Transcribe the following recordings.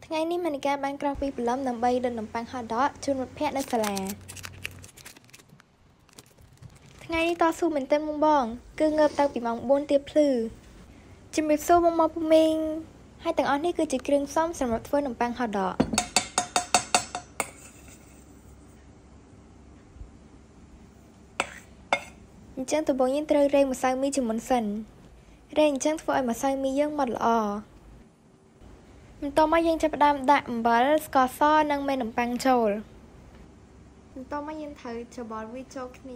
ថ្ងៃនេះមានិកាបានក្រោកពីព្រលឹមដើម្បីដុតនំប៉័ងហត់ដកជូនមិត្តភ័ក្តិនៅសាលាថ្ងៃនេះតស៊ូមែនទែនបងគឺងើបតាំងពីម៉ោង 4 ទៀបភ្លឺជំរាបសួរបងពុំមីងហើយទាំងអស់នេះគឺជាគ្រឿងផ្សំសម្រាប់ធ្វើនំប៉័ងហត់ដកអញ្ចឹងដំបូងយើងត្រូវរែងម្សៅមីជាមុនសិនរែងអញ្ចឹងធ្វើឲ្យម្សៅមីយើងម៉ត់ល្អបន្ទាប់មកយើងចាប់ផ្ដើមដាក់អំបិលស្ករសនិងមេនំប៉័ងចូលបន្ទាប់មកយើងត្រូវច្របល់វាចូលគ្នា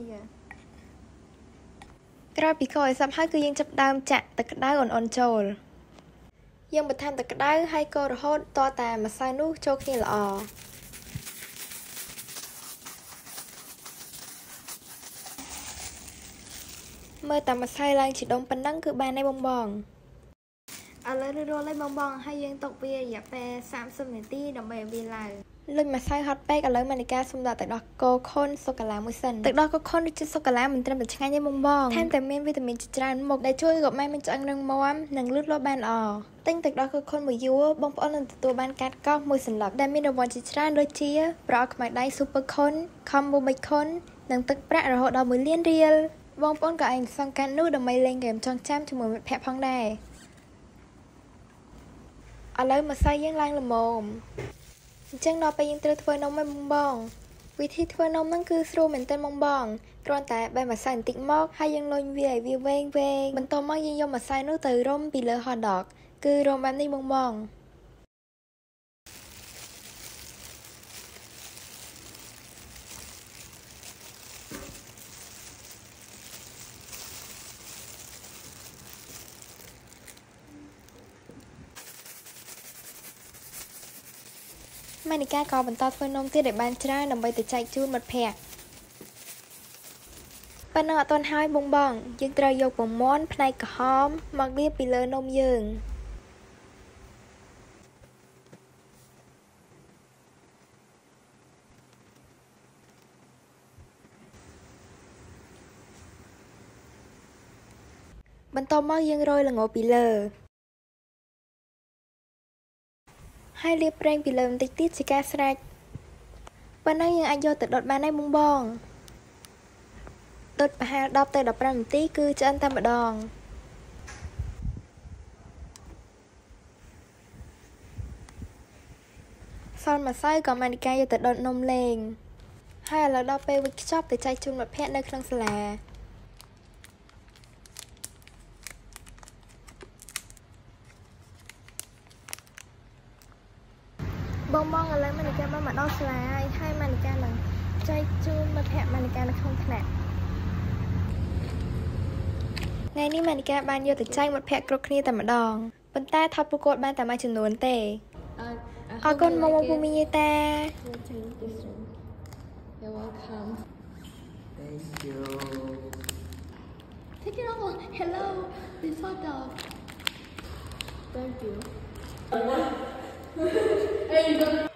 ក្រោយពីកូរឲ្យសព្វហើយគឺយើងចាប់ផ្ដើមចាក់ទឹកក្តៅអ៊ុនៗចូលយើងបន្ថែមទឹកក្តៅហើយកូររហូតទាល់តែម្សៅនោះចូលគ្នាល្អមើលតែម្សៅឡើងជាដុំប៉ុណ្ណឹងគឺបានហើយបងឥឡូវរួចរាល់ហើយបងហើយយើងទុកវារយៈពេល30នាទីដើម្បីឲ្យវាឡើងលុញម្សៅហត់ពេកឥឡូវមានិកាសូមដាក់ទឹកដោះគោខុនសូកូឡាមួយសិនទឹកដោះគោខុនឬជាសូកូឡាមិនត្រឹមតែឆ្ងាញ់ទេបងថែមទាំងមានវីតាមីនជាច្រើនមុខដែលជួយឲ្យកុមារមានឆ្អឹងរឹងមាំនិងលូតលាស់បានល្អទិញទឹកដោះគោខុនមួយយួរបងប្អូននឹងទទួលបានកាតកោសមួយសន្លឹកដែលមានរង្វាន់ជាច្រើនដូចជាប្រអប់ខ្មៅដៃ Super ខុន Combo 3ខុននិងទឹកប្រាក់រហូតដល់1 លានរៀលបងប្អូនក៏អាចសង្កត់នោះដើម្បីលេងហ្គេមចងចាំជាមួយមិត្តភក្តិផងដែរឥឡូវម្សៅយើងឡើងល្មមអញ្ចឹងដល់ពេលយើងត្រូវធ្វើនំហើយបងវិធីធ្វើនំហ្នឹងគឺស្រួលមែនទែនបងគ្រាន់តែបេះម្សៅបន្តិចមកហើយយើងលុញវាឲ្យវាវែងបន្ទាប់មកយើងយកម្សៅនោះទៅរុំពីលើហតដកគឺរុំបែបនេះបងមានិកាក៏បន្តធ្វើនំទៀតឲ្យបានច្រើនដើម្បីទៅចែកជូនមិត្តភ័ក្តិប៉ុណ្ណឹងអត់ទាន់ហើយបងយើងត្រូវយកពងមាន់ផ្នែកក្រហមមកលាបពីលើនំយើងបន្ទាប់មកយើងរោយល្ងពីលើហើយលាបប្រេងពីលើបន្តិចទៀតជាការស្រេចប៉ុណ្ណឹងយើងអាចយកទៅដុតបានហើយបងដុតប្រហែល10 ទៅ 15 នាទីគឺឆ្អិនតែម្ដងសល់ម្សៅក៏មានិកាយកទៅដុតនំលេងហើយឥឡូវដល់ពេលវេចខ្ចប់ទៅចែកជូនមិត្តភ័ក្តិនៅក្នុងសាលាបងឥឡូវមានិកាបានមកដល់សាលាហើយមានិកានឹងចែកជូនមិត្តភ័ក្តិមានិកានៅក្នុងថ្នាក់ថ្ងៃនេះមានិកាបានយកទៅចែកមិត្តភ័ក្តិគ្រប់គ្នាតែម្ដងប៉ុន្តែថតប្រកួតបានតែមួយចំនួនទេអរគុណមកពុំមីតា You're welcome. Thank you. Take it off. Hello, this hot dog. Thank you. Hey, you